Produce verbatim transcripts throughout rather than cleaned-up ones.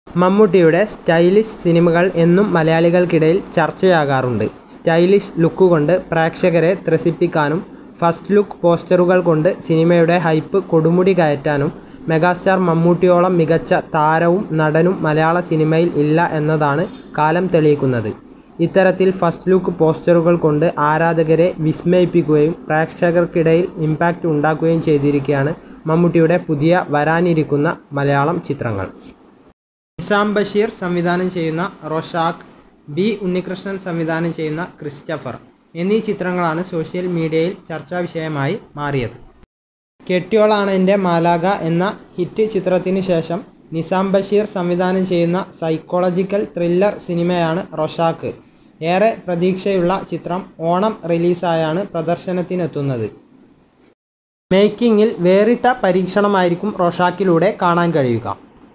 മമ്മൂട്ടിയുടെ സ്റ്റൈലിഷ് സിനിമകൾ എന്നും മലയാളികൾക്കിടയിൽ ചർച്ചയാകാറുണ്ട്. സ്റ്റൈലിഷ് ലുക്കുകൊണ്ട് പ്രേക്ഷകരെ ത്രസിപ്പിക്കാനും ഫസ്റ്റ് ലുക്ക് പോസ്റ്ററുകൾ കൊണ്ട് സിനിമയുടെ ഹൈപ്പ് കൊടുമുടി കയറ്റാനും മെഗാസ്റ്റാർ മമ്മൂട്ടിയോളം മികച്ച താരവും നടനും മലയാള സിനിമയിൽ ഇല്ല എന്നതാണ് കാലം തെളിയിക്കുന്നത്. ഇത്തരത്തിൽ ഫസ്റ്റ് ലുക്ക് പോസ്റ്ററുകൾ കൊണ്ട് ആരാധകരെ വിസ്മയിപ്പിക്കുകയും പ്രേക്ഷകർക്കിടയിൽ ഇമ്പാക്റ്റ് ഉണ്ടാക്കുകയും ചെയ്തിരിക്കുകയാണ് മമ്മൂട്ടിയുടെ പുതിയ വരാനിരിക്കുന്ന മലയാളം ചിത്രങ്ങൾ. നിസാം ബഷീർ സംവിധാനം ചെയ്യുന്ന റോഷാക്ക്, ബി ഉണ്ണികൃഷ്ണൻ സംവിധാനം ചെയ്യുന്ന ക്രിസ്റ്റഫർ എന്നീ ചിത്രങ്ങളാണ് സോഷ്യൽ മീഡിയയിൽ ചർച്ചാ വിഷയമായി മാറിയത്. കെട്ട്യോളാണ് എൻ്റെ മാലാഖ എന്ന ഹിറ്റ് ചിത്രത്തിന് ശേഷം നിസാം ബഷീർ സംവിധാനം ചെയ്യുന്ന സൈക്കോളജിക്കൽ ത്രില്ലർ സിനിമയാണ് റോഷാക്ക്. ഏറെ പ്രതീക്ഷയുള്ള ചിത്രം ഓണം റിലീസായാണ് പ്രദർശനത്തിനെത്തുന്നത്. മേക്കിങ്ങിൽ വേറിട്ട പരീക്ഷണമായിരിക്കും റോഷാക്കിലൂടെ കാണാൻ കഴിയുക.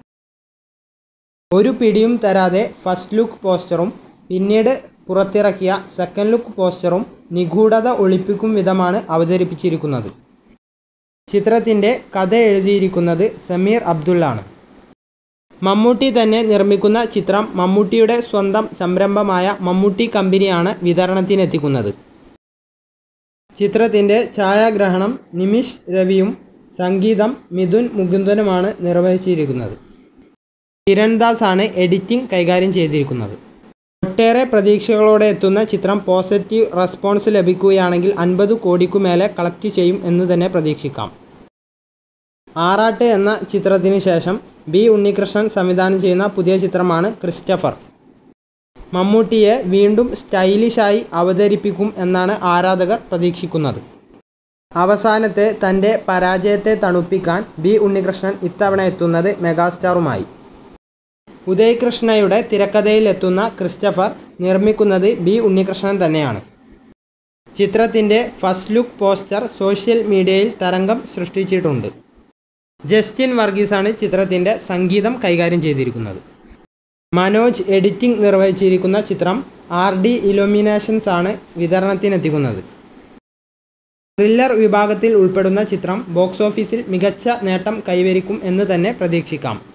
ഒരു പിടിയും തരാതെ ഫസ്റ്റ് ലുക്ക് പോസ്റ്ററും പിന്നീട് പുറത്തിറക്കിയ സെക്കൻഡ് ലുക്ക് പോസ്റ്ററും നിഗൂഢത ഒളിപ്പിക്കും വിധമാണ് അവതരിപ്പിച്ചിരിക്കുന്നത്. ചിത്രത്തിൻ്റെ കഥ എഴുതിയിരിക്കുന്നത് സമീർ അബ്ദുള്ളാണ്. മമ്മൂട്ടി തന്നെ നിർമ്മിക്കുന്ന ചിത്രം മമ്മൂട്ടിയുടെ സ്വന്തം സംരംഭമായ മമ്മൂട്ടി കമ്പനിയാണ് വിതരണത്തിനെത്തിക്കുന്നത്. ചിത്രത്തിൻ്റെ ഛായാഗ്രഹണം നിമിഷ് രവിയും സംഗീതം മിഥുൻ മുകുന്ദനുമാണ് നിർവഹിച്ചിരിക്കുന്നത്. കിരൺദാസ് ആണ് എഡിറ്റിംഗ് കൈകാര്യം ചെയ്തിരിക്കുന്നത്. ഒട്ടേറെ പ്രതീക്ഷകളോടെ എത്തുന്ന ചിത്രം പോസിറ്റീവ് റെസ്പോൺസ് ലഭിക്കുകയാണെങ്കിൽ അൻപത് കോടിക്കു മേലെ കളക്ട് ചെയ്യും എന്ന് തന്നെ പ്രതീക്ഷിക്കാം. ആറാട്ട് എന്ന ചിത്രത്തിന് ശേഷം ബി ഉണ്ണികൃഷ്ണൻ സംവിധാനം ചെയ്യുന്ന പുതിയ ചിത്രമാണ് ക്രിസ്റ്റഫർ. മമ്മൂട്ടിയെ വീണ്ടും സ്റ്റൈലിഷായി അവതരിപ്പിക്കും എന്നാണ് ആരാധകർ പ്രതീക്ഷിക്കുന്നത്. അവസാനത്തെ തൻ്റെ പരാജയത്തെ തണുപ്പിക്കാൻ ബി ഉണ്ണികൃഷ്ണൻ ഇത്തവണ എത്തുന്നത് മെഗാസ്റ്റാറുമായി. ഉദയ് കൃഷ്ണയുടെ തിരക്കഥയിലെത്തുന്ന ക്രിസ്റ്റഫർ നിർമ്മിക്കുന്നത് ബി ഉണ്ണികൃഷ്ണൻ തന്നെയാണ്. ചിത്രത്തിൻ്റെ ഫസ്റ്റ് ലുക്ക് പോസ്റ്റർ സോഷ്യൽ മീഡിയയിൽ തരംഗം സൃഷ്ടിച്ചിട്ടുണ്ട്. ജസ്റ്റിൻ വർഗീസാണ് ചിത്രത്തിൻ്റെ സംഗീതം കൈകാര്യം ചെയ്തിരിക്കുന്നത്. മനോജ് എഡിറ്റിംഗ് നിർവഹിച്ചിരിക്കുന്ന ചിത്രം ആർ ഡി ഇലുമിനേഷൻസ് ആണ് വിതരണത്തിനെത്തിക്കുന്നത്. ത്രില്ലർ വിഭാഗത്തിൽ ഉൾപ്പെടുന്ന ചിത്രം ബോക്സ് ഓഫീസിൽ മികച്ച നേട്ടം കൈവരിക്കും എന്ന് തന്നെ പ്രതീക്ഷിക്കാം.